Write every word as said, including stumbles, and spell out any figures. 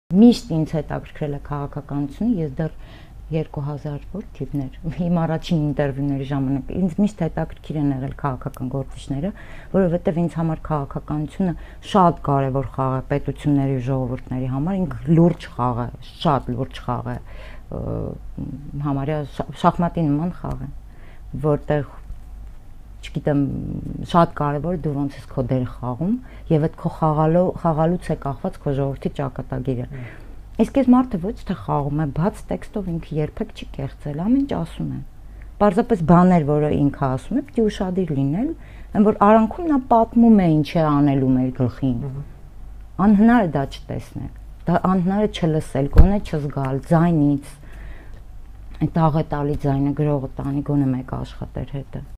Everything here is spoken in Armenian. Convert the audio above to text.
Միշտ ինձ հետաքրքրել է քաղաքականությունը, ես դեռ երկու հազար թիվներ, իմ առաջին ինտերվյուների ժամանակ ինձ միշտ հետաքրքիր են եղել քաղաքական գործիչները, որովհետև ինձ համար քաղաքականությունը շատ կարևոր խաղ է պետությունների ու ժողովուրդների համար, ինքը լուրջ խաղ է, շատ լուրջ խաղ է, համարյա շախմատի նման խաղ է, որտեղ չգիտեմ, շատ կարևոր է դու ոնց ես քո դերը խաղում եւ այդ քո խաղալու խաղալուց է կախված քո ժողովրդի ճակատագիրը։ Իսկ այս մարդը ոչ թե խաղում է, բաց տեքստով ինքը երբեք չի կեղծել, ամեն ինչ ասում է։ Պարզապես բաներ, որը ինքը ասում է, պիտի ուշադիր լինել, այն որ արանքում նա պատմում է ինչ է անելու մեր գլխին։ Անհնար է դա չտեսնել, դա անհնար է չլսել, գոնե չզգալ ձայնից, այդ աղետալի ձայնը գրողը տանի գոնե մեկ աշխատեր հետը։